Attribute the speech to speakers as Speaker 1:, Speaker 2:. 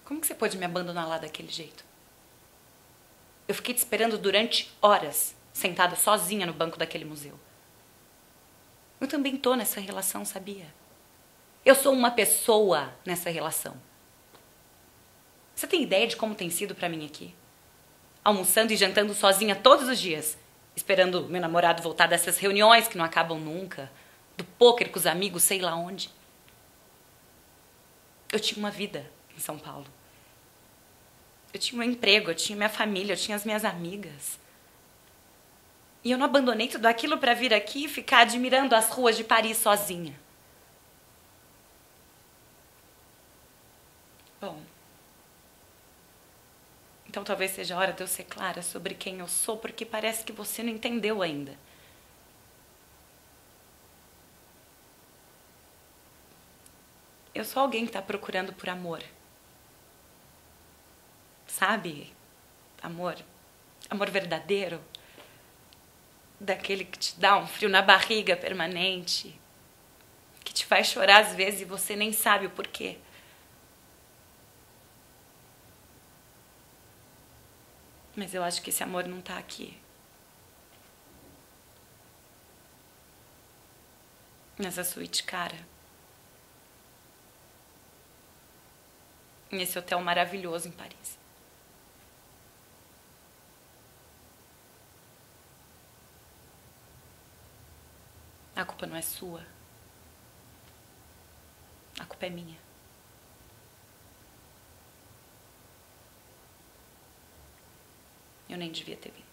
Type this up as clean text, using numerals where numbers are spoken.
Speaker 1: Como que você pôde me abandonar lá daquele jeito? Eu fiquei te esperando durante horas, sentada sozinha no banco daquele museu. Eu também tô nessa relação, sabia? Eu sou uma pessoa nessa relação. Você tem ideia de como tem sido pra mim aqui? Almoçando e jantando sozinha todos os dias, esperando meu namorado voltar dessas reuniões que não acabam nunca, do pôquer com os amigos, sei lá onde. Eu tinha uma vida em São Paulo. Eu tinha um emprego, eu tinha minha família, eu tinha as minhas amigas. E eu não abandonei tudo aquilo pra vir aqui e ficar admirando as ruas de Paris sozinha. Bom, então talvez seja a hora de eu ser clara sobre quem eu sou, porque parece que você não entendeu ainda. Eu sou alguém que tá procurando por amor. Sabe? Amor. Amor verdadeiro. Daquele que te dá um frio na barriga permanente. Que te faz chorar às vezes e você nem sabe o porquê. Mas eu acho que esse amor não tá aqui. Nessa suíte cara. Nesse hotel maravilhoso em Paris. A culpa não é sua. A culpa é minha. Eu nem devia ter vindo.